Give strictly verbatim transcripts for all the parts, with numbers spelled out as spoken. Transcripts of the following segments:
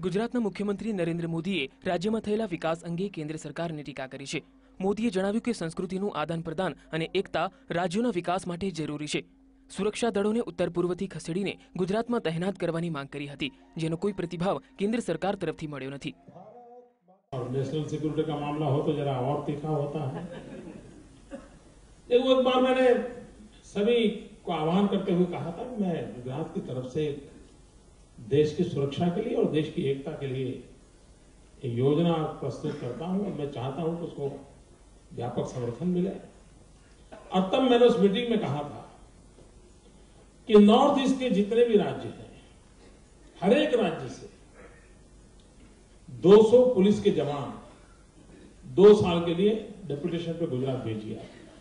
ગુજરાતના મુખ્યમંત્રી નરેન્દ્ર મોદીએ રાજ્યમાં થયેલા વિકાસ અંગે કેન્દ્ર સરકારની ટીકા કરી છે। મોદીએ જણાવ્યું કે સંસ્કૃતિનું આદાન પ્રદાન અને એકતા રાજ્યોના વિકાસ માટે જરૂરી છે। સુરક્ષા દળોને ઉત્તર પૂર્વથી ખસેડીને ગુજરાતમાં તહેનાત કરવાની માંગ કરી હતી, જેનો કોઈ પ્રતિભાવ કેન્દ્ર સરકાર તરફથી મળ્યો નથી। नेशनल सिक्योरिटी का मामला हो तो जरा और तीखा होता है। एक बार मैंने सभी को आह्वान करते हुए कहा था, मैं गुजरात की तरफ से देश की सुरक्षा के लिए और देश की एकता के लिए एक योजना प्रस्तुत करता हूं और मैं चाहता हूं कि उसको व्यापक समर्थन मिले। और तब मैंने उस मीटिंग में कहा था कि नॉर्थ ईस्ट के जितने भी राज्य हैं, हर एक राज्य से दो सौ पुलिस के जवान दो साल के लिए डेपुटेशन पे गुजरात भेजिए।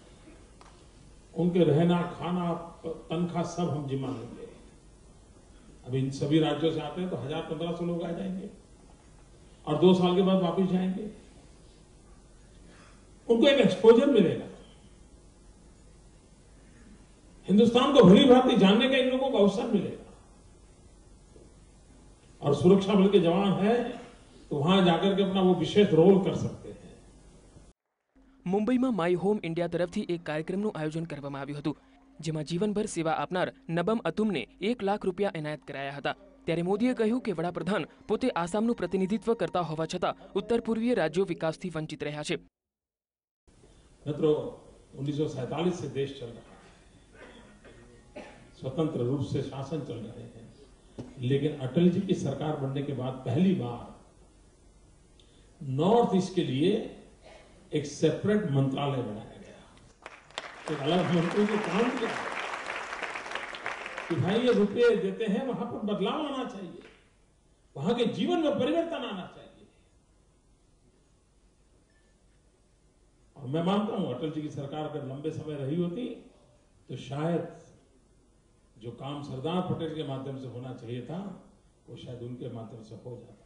उनके रहना, खाना, तनख्वाह सब हम जिम्मा लेंगे। अब इन सभी राज्यों से आते हैं तो हजार पंद्रह सौ लोग आ जाएंगे और दो साल के बाद वापस जाएंगे। उनको एक एक्सपोजर मिलेगा, हिंदुस्तान को भली भांति जानने का इन लोगों को अवसर मिलेगा। और सुरक्षा बल के जवान हैं तो वहां जाकर के अपना वो विशेष रोल कर सकते हैं। मुंबई में माय होम इंडिया तरफथी एक कार्यक्रमનું आयोजन કરવામાં આવ્યું હતું, જેમાં જીવનભર સેવા આપનાર નબમ અતુમને એક લાખ રૂપિયા એનાયત કરાયા હતા। ત્યારે મોદીએ કહ્યું કે વડાપ્રધાન પોતે આસામનું પ્રતિનિધિત્વ કરતા હોવા છતાં ઉત્તર પૂર્વીય રાજ્યો વિકાસથી વંચિત રહ્યા છે। मित्रों, उन्नीस सौ सैंतालीस से देश चल रहा है, स्वतंत्र रूप से शासन चल रहे हैं, लेकिन अटल जी की सरकार बनने के बाद पहली बार नॉर्थ ईस्ट के लिए एक सेपरेट मंत्रालय बनाया गया। एक अलग मंत्री को काम किया कि भाई ये रुपये देते हैं, वहां पर बदलाव आना चाहिए, वहां के जीवन में परिवर्तन आना चाहिए। और मैं मानता हूं अटल जी की सरकार अगर लंबे समय रही होती तो शायद जो काम सरदार पटेल के माध्यम से होना चाहिए था वो शायद उनके माध्यम से हो जाता।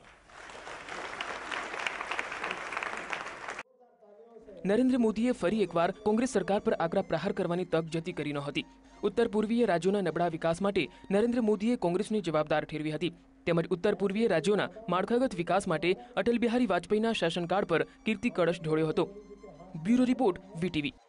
नरेंद्र मोदीए फरी एकवार कांग्रेस सरकार पर आकरा प्रहार करवानी तक जती करी नहोती। उत्तर पूर्वीय राज्योना नबळा विकास माटे नरेंद्र मोदीए कांग्रेसने जवाबदार ठेरवी हती, તેમજ ઉત્તર પૂર્વીય રાજ્યોના માળખાગત વિકાસ માટે અટલ બિહારી વાજપેયીના શાસનકાળ પર કીર્તિ કળશ ઢોળ્યો હતો। Bureau report VTV.